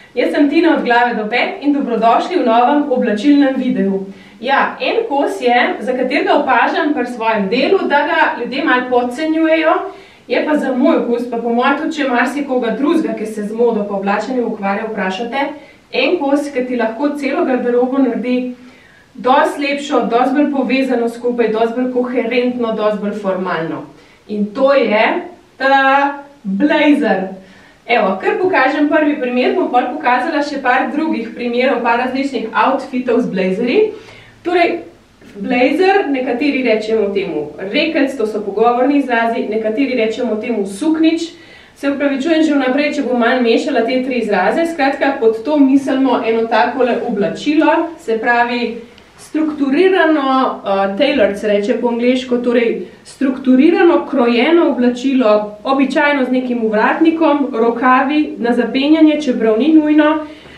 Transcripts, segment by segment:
Jaz sem Tina od glave do pet in dobrodošli v novem oblačilnem videu. Ja, en kos je, za katerega opažam pri svojem delu, da ga ljudje malo podcenjujejo, je pa za moj okus, pa po mojem tudi, če marsikoga drugega, ki se z modo pa oblačenjem ukvarja, vprašate, en kos, ki ti lahko celo garderobo naredi dosti lepšo, dosti bolj povezano skupaj, dosti bolj koherentno, dosti bolj formalno. In to je blazer. Evo, kar pokažem prvi primer, bom pol pokazala še par drugih primerov, par različnih outfitov z blazerji. Torej, blazer, nekateri rečemo temu rekelc, to so pogovorni izrazi, nekateri rečemo temu suknič. Se upravičujem že vnaprej, če bom malo mešala te tri izraze. Skratka, pod to mislimo eno takole oblačilo, se pravi strukturirano, tailored se reče po angleško, torej strukturirano, krojeno oblačilo, običajno z nekim ovratnikom, rokavi na zapenjanje, čeprav ni nujno,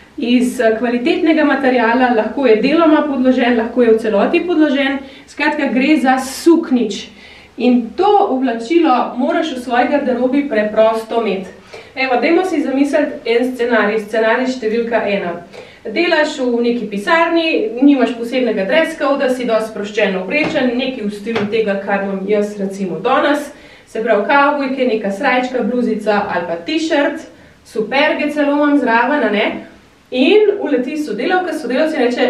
iz kvalitetnega materiala, lahko je deloma podložen, lahko je v celoti podložen, skratka gre za suknič. In to oblačilo moraš v svoji garderobi preprosto imeti. Evo, dajmo si zamisliti en scenarij številka 1. Delaš v neki pisarni, nimaš posebnega dress coda, si dosti sproščeno oblečen, nekaj v stilu tega, kar imam jaz recimo danes, se pravi kavbojke, neka srajčka, bluzica ali pa t-shirt, superge celo imam zraven, ne? In uleti sodelavka, sodelavci reče,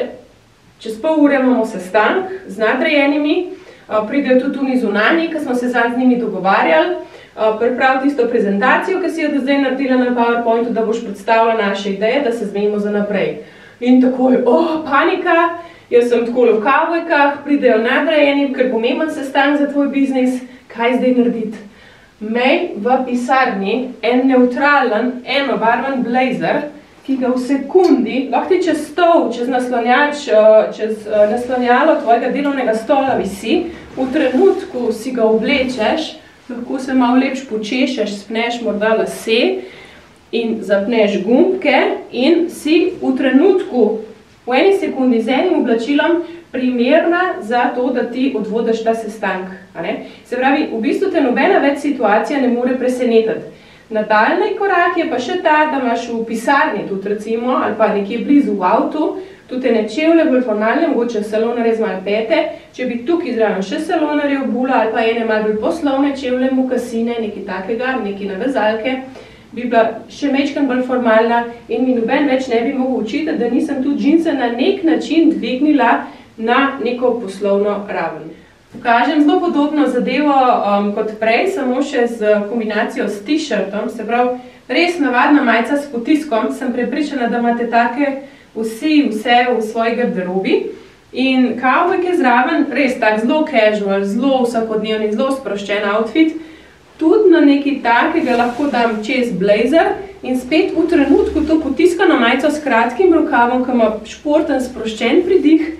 čez pol ure imamo sestanek z nadrejenimi, pridejo tudi tuni zunanji, ki smo se z njimi dogovarjali, pripravi tisto prezentacijo, ki si jo do zdaj naredila na PowerPointu, da boš predstavila naše ideje, da se zmenimo za naprej. In takoj, panika, jaz sem takole v kavbojkah, pridejo nadrejeni, ker pomemben sestanek za tvoj biznis, kaj zdaj narediti? Imej v pisarni en neutralen, enobarven blazer, ki ga v sekundi, lahko ti čez stol, čez naslonjač, čez naslonjalo tvojega delovnega stola visi, v trenutku si ga oblečeš, lahko se malo lepš počešeš, spneš morda lase in zapneš gumbke in si v trenutku, v eni sekundi z enim oblačilom primerna za to, da ti odvodiš ta sestanek. Se pravi, v bistvu te nobena več situacija ne more presenetiti. Nadaljnji korak je pa še ta, da imaš v pisarni tudi recimo, ali pa nekje blizu v avtu, tudi ene čevlje bolj formalne, mogoče salonarje z malo pete, če bi tukaj zraven še salonarje obula ali pa ene malo bolj poslovne čevlje, mokasine, nekaj takega, nekaj navezalke, bi bila še majčkeno bolj formalna in mi noben več ne bi mogel učiti, da nisem tudi džinse na nek način dvignila na neko poslovno raven. Pokažem zelo podobno zadevo kot prej, samo še z kombinacijo s t-shirtom, se pravi, res navadna majica s potiskom, sem prepričana, da imate take vse v svoji garderobi in kavbojke zraven, res tak zelo casual, zelo vsakodnevni, zelo sproščen outfit, tudi na nekaj takega lahko dam čez blazer in spet v trenutku to potiskano majico s kratkim rokavom, ki ima športen, sproščen pridih.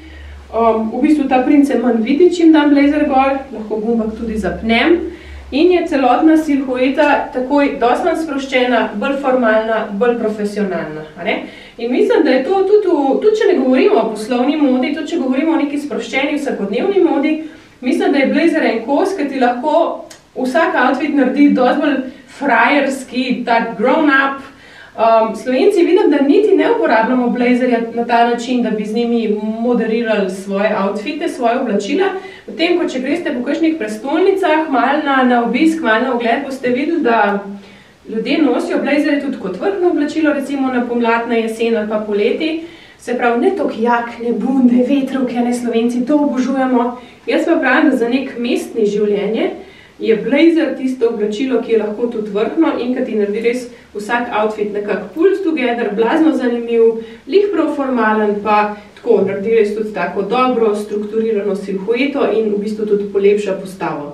V bistvu ta princ se manj vidi, čim dam blazer gor, lahko gumbak tudi zapnem in je celotna silhueta takoj dosti manj sproščena, bolj formalna, bolj profesionalna. In mislim, da je to tudi če ne govorimo o poslovni modi, tudi če govorimo o neki sproščeni vsakodnevni modi, mislim, da je blazer en kos, ki ti lahko vsak outfit naredi dosti bolj frajerski, tak grown up. Slovenci vidim, da niti ne uporabljamo blazerja na ta način, da bi z njimi moderirali svoje outfite, svoje oblačila. Potem, ko če greste po kakšnih prestolnicah, malo na obisk, malo na ogled, boste videli, da ljudje nosijo blazerje tudi kot vrhno oblačilo, recimo na pomlad, na jesen ali pa poleti. Se pravi, ne toliko jakne, bunde, vetrovke, ne Slovenci, to obožujemo. Jaz pa pravim, da za nek mestni življenje je blazer tisto oblačilo, ki je lahko tudi vrhno in ki ti naredi res vsak outfit nekako pulled together, blazno zanimiv, lih prav formalen, pa tako naredi res tudi tako dobro, strukturirano silhueto in v bistvu tudi polepša postavo.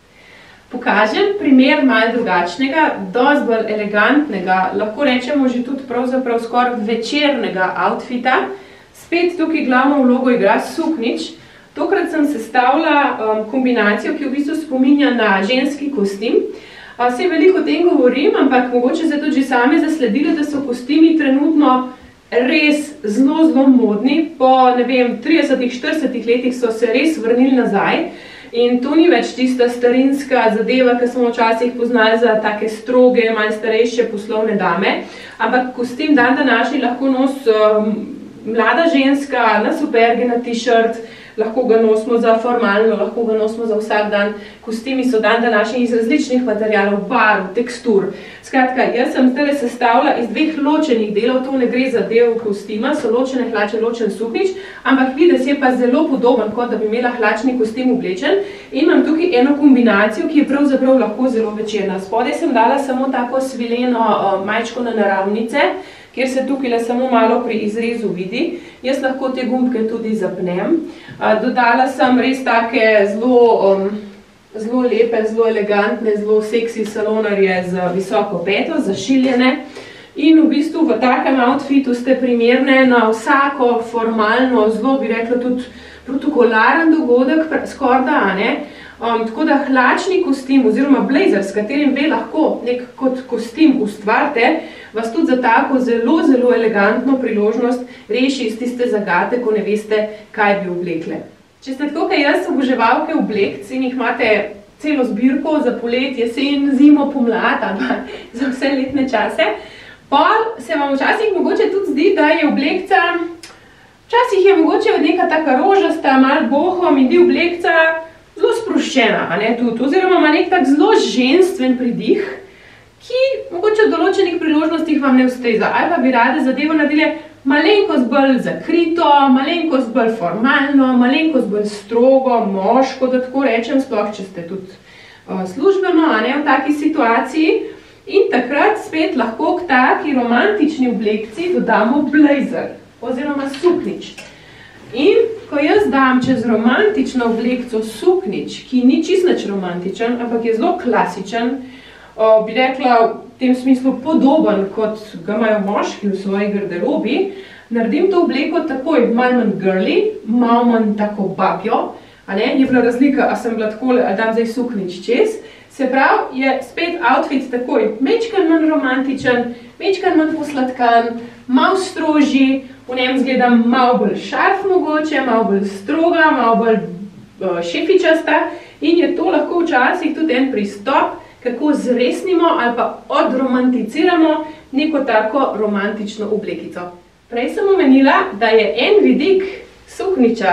Pokažem primer malo drugačnega, dosti bolj elegantnega, lahko rečemo že tudi pravzaprav skoraj večernega outfita. Spet tukaj glavno vlogo igra suknič. Tokrat sem sestavila kombinacijo, ki v bistvu spominja na ženski kostim. Saj veliko o tem govorim, ampak mogoče ste tudi že sami zasledili, da so kostimi trenutno res zelo modni. Po, ne vem, 30-40 letih so se res vrnili nazaj. In to ni več tista starinska zadeva, ki smo včasih poznali za take stroge, malo starejše poslovne dame, ampak kostim dan današnji lahko nosi mlada ženska na superge, na t-shirt, lahko ga nosimo za formalno, lahko ga nosimo za vsak dan. Kostimi so dan današnji iz različnih materialov, barv, tekstur. Skratka, jaz sem zdaj sestavila iz dveh ločenih delov, to ne gre za del kostima, so ločene hlače, ločen suknjič, ampak videz je pa zelo podoben, kot da bi imela hlačni kostim oblečen. In imam tukaj eno kombinacijo, ki je pravzaprav lahko zelo večerna. Spodaj sem dala samo tako svileno majčko na naravnice, kjer se tukaj samo malo pri izrezu vidi. Jaz lahko te gumbke tudi zapnem. Dodala sem res take zelo lepe, zelo elegantne, zelo seksi salonarje z visoko peto, zašiljene. In v bistvu v takem outfitu ste primerne na vsako formalno, zelo bi rekla tudi protokolaren dogodek, skorda, ne? Tako da hlačni kostim oziroma blazer, s katerim vi lahko nek kot kostim ustvarite, vas tudi za tako zelo, zelo elegantno priložnost reši iz tiste zagate, ko ne veste, kaj bi oblekle. Če ste tako, kaj jaz oboževalke oblekc in jih imate celo zbirko za polet, jesen, zimo, pomlad, za vse letne čase, pa se vam včasih mogoče tudi zdi, da je oblekca, včasih je mogoče neka taka rožasta, malo bohom in di oblekca zelo sproščena, oziroma ima nek tak zelo ženstven pridih, ki mogoče v določenih priložnostih vam ne ustreza, ali pa bi rade zadevo naredile malenkost bolj zakrito, malenkost bolj formalno, malenkost bolj strogo, moško, da tako rečem, sploh če ste tudi službeno, v taki situaciji. In takrat spet lahko k taki romantični oblekci dodamo blazer oziroma suknjič. In ko jaz dam čez romantično oblekco suknjič, ki ni čisto nič romantičen, ampak je zelo klasičen, bi rekla v tem smislu podoben, kot ga imajo moški v svoji garderobi, naredim to obleko takoj malo manj girly, malo manj tako babjo, je bila razlika, a sem bila takole, ali dam zdaj suknjič čez. Se pravi, je spet outfit takoj mečkan manj romantičen, mečkan manj posladkan, malo strožji, v njem zgledam malo bolj šarf mogoče, malo bolj stroga, malo bolj šefičasta in je to lahko včasih tudi en pristop, kako zresnimo ali pa odromanticiramo neko tako romantično oblekico. Prej sem omenila, da je en vidik suknjiča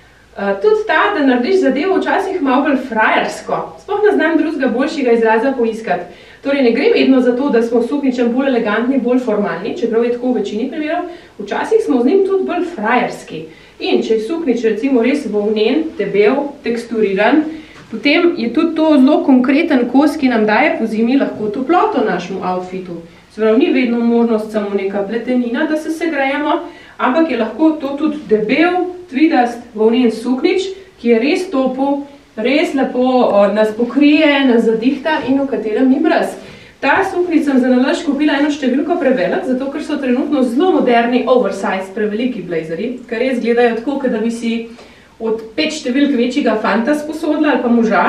tudi ta, da narediš zadevo včasih malo bolj frajersko. Sploh ne znam drugega boljšega izraza poiskati. Torej, ne gre vedno za to, da smo s suknjičem bolj elegantni, bolj formalni, čeprav je tako v večini primerov, včasih smo z njim tudi bolj frajerski. In če je suknjič recimo res volnen, debel, teksturiran, potem je tudi to zelo konkreten kos, ki nam daje po zimi lahko toploto našemu outfitu. Se pravi, ni vedno možnost samo neka pletenina, da se segrejemo, ampak je lahko to tudi debel, tvidast, volnen suknjič, ki je res topel, res lepo nas pokrije, nas zadihta in v katerem ni mraz. Ta suknjič sem za nalaž kupila eno številko prevelik, zato ker so trenutno zelo moderni oversize preveliki blazeri, ker res gledajo tako, da bi si od 5 številk večjega fanta sposodila ali pa moža.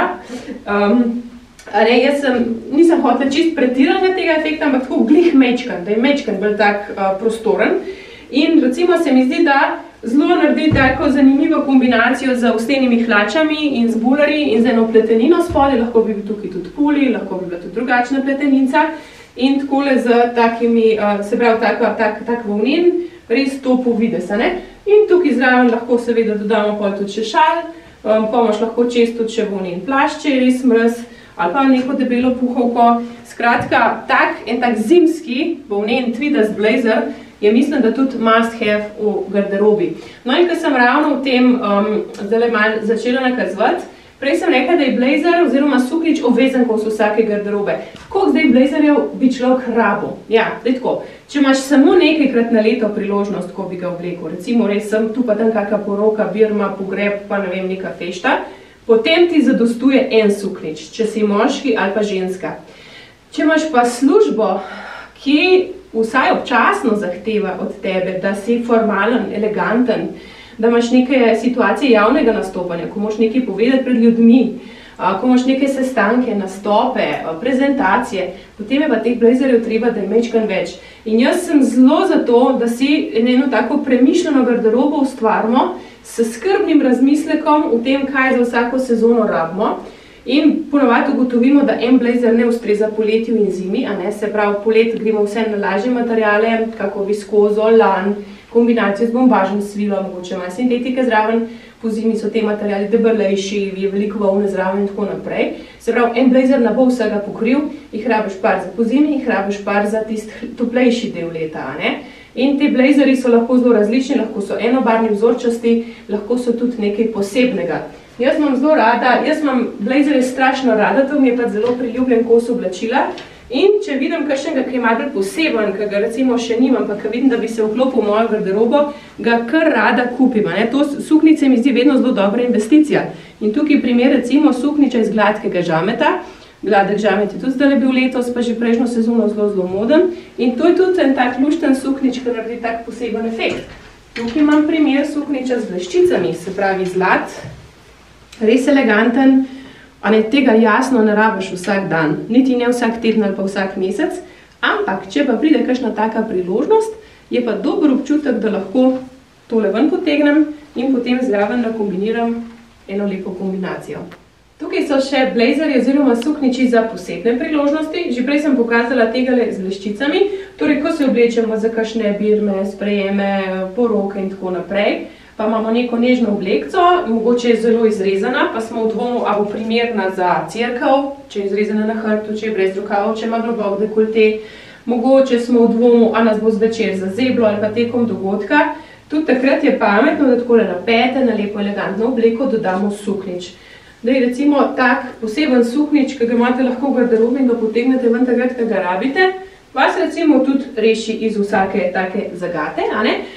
Jaz nisem hotela čist pretiranja tega efekta, ampak tako glih mečkan, da je mečkan bolj tak prostoren. In recimo se mi zdi, da zelo naredi tako zanimivo kombinacijo z ustenimi hlačami in z bulerji in z eno pletenino spodaj, lahko bi bil tukaj tudi puli, lahko bi bila tudi drugačna pletenica in takole z takimi, se pravi tak volnen, res topo videz, In tukaj zraven lahko seveda dodamo pol tudi še šal, pa imaš lahko čez tudi še volnen plašč, če je res mraz, ali pa neko debelo puhovko. Skratka, en tak zimski volnen tvidast blazer je mislim, da tudi must have v garderobi. No in ko sem ravno v tem zdaj malo začela nakazovati, prej sem rekla, da je blazer oziroma suknjič obvezen kos vsake garderobe. Koliko zdaj blazerjev bi človek rabil? Ja, zdaj tako. Če imaš samo nekajkrat na leto priložnost, ko bi ga oblekel, recimo res sem tu pa tam kakšna poroka, birma, pogreb, pa ne vem, neka fešta, potem ti zadostuje en suknjič, če si moški ali pa ženska. Če imaš pa službo, ki vsaj občasno zahteva od tebe, da si formalen, eleganten, da imaš neke situacije javnega nastopanja, ko moraš nekaj povedati pred ljudmi, ko imaš neke sestanke, nastope, prezentacije, potem je pa teh blazerjev treba, da je mečkan več. In jaz sem zelo za to, da si eno tako premišljeno garderobo ustvarimo, s skrbnim razmislekom v tem, kaj za vsako sezono rabimo. In ponovadi ugotovimo, da en blazer ne ustreza poletju in zimi, se pravi, polet gremo vse na lažje materiale, kako viskozo, lan, kombinacijo z bombažem, svilo, mogoče malo sintetike zraven, po zimi so te materiali debelejši, je veliko volne zraven in tako naprej. Se pravi, en blazer ne bo vsega pokril, jih rabiš par za po zimi, jih rabiš par za tisti toplejši del leta. In te blazeri so lahko zelo različni, lahko so enobarvni, vzorčasti, lahko so tudi nekaj posebnega. Jaz imam zelo rada, jaz imam blazere strašno rada, to mi je pa zelo priljubljen kos oblačila. In če vidim kakšnega, ki je malo poseben, ki ga recimo še nimam, pa ki vidim, da bi se vklopil v mojo garderobo, ga kar rada kupim. To suknjice mi zdi vedno zelo dobra investicija. In tukaj primer recimo suknjiča iz gladkega žameta. Gladek žamet je tudi zdaj bil letos, pa že prejšnjo sezono zelo moden. In to je tudi en tak lušten suknjič, ki naredi tak poseben efekt. Tukaj imam primer suknjiča z bleščicami, se pravi zlat, res eleganten. Tega jasno ne rabiš vsak dan, niti ne vsak teden ali pa vsak mesec, ampak če pa pride kakšna taka priložnost, je pa dober občutek, da lahko tole ven potegnem in potem zraven nakombiniram eno lepo kombinacijo. Tukaj so še blazerji oziroma suknjiči za posebne priložnosti. Že prej sem pokazala tegale z bleščicami, torej ko se oblečemo za kakšne birme, sprejeme, poroke in tako naprej, pa imamo neko nežno oblekco, mogoče je zelo izrezana, pa smo v dvomu, ali bo primerna za cerkev, če je izrezana na hrbtu, če je brez rokavov, če ima globok dekolte. Mogoče smo v dvomu, ali nas bo zvečer zazeblo ali pa tekom dogodka. Tudi takrat je pametno, da takole na pete, na lepo elegantno obleko dodamo suknjič. Recimo tak poseben suknjič, ki ga imate lahko v garderobi in ga potegnete ven takrat, ki ga rabite, vas recimo tudi reši iz vsake take zagate.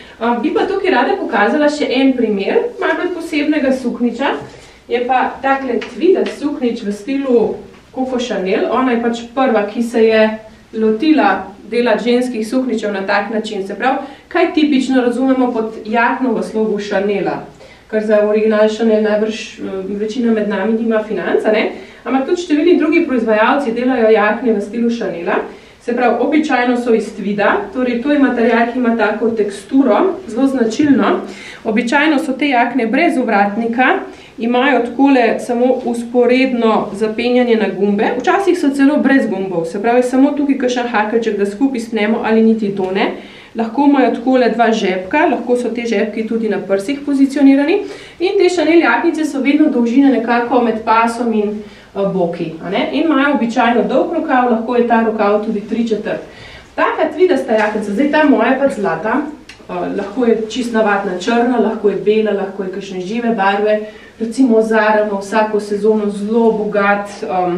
Bi pa tukaj rada pokazala še en primer malo posebnega suknjiča. Je pa takle tvida suknjič v stilu Coco Chanel. Ona je pač prva, ki se je lotila delati ženskih suknjičev na tak način. Se pravi, kaj tipično razumemo pod jakno v slogu Chanela? Kar za original Chanel najbrž večina med nami nima financ, ampak tudi številni drugi proizvajalci delajo jakne v stilu Chanela. Se pravi, običajno so iz tvida, torej to je material, ki ima tako teksturo, zelo značilno. Običajno so te jakne brez ovratnika, imajo takole samo vzporedno zapenjanje na gumbe, včasih so celo brez gumbov, se pravi, samo tukaj kakšen hakelček, da skupaj spnemo ali niti to ne. Lahko imajo takole dva žepka, lahko so te žepki tudi na prsih pozicionirani. In te Chanel jaknice so vedno dolžine nekako med pasom in boki. In imajo običajno dolg rokav, lahko je ta rokav tudi 3/4. Taka tvidasta jaknica, zdaj ta moja pa zlata, lahko je čist navadna črna, lahko je bela, lahko je kakšne žive barve. Recimo Zara ima vsako sezono zelo bogat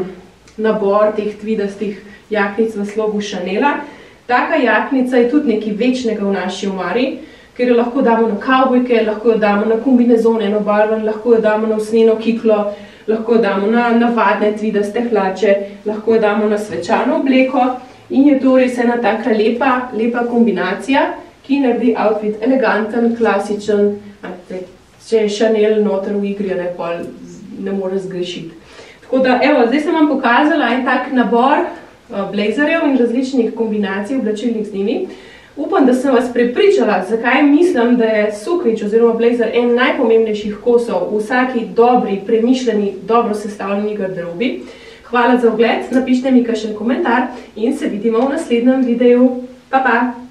nabor teh tvidastih jaknic v slogu Chanela. Taka jaknica je tudi nekaj večnega v naši omari, ker jo lahko damo na kavbojke, lahko jo damo na kombinezone enobarven, lahko jo damo na usnjeno kiklo, lahko jo damo na navadne tvidaste hlače, lahko jo damo na svečano obleko in je to res ena taka lepa kombinacija, ki naredi outfit eleganten, klasičen, če je Chanel noter v igri, ne more zgrešiti. Tako da, evo, zdaj sem vam pokazala en tak nabor blazerjev in različnih kombinacij oblačilnih z njimi. Upam, da sem vas prepričala, zakaj mislim, da je suknjič oziroma blazer en najpomembnejših kosov v vsaki dobri, premišljeni, dobro sestavljeni garderobi. Hvala za ogled, napišite mi kakšen komentar in se vidimo v naslednjem videu. Pa, pa!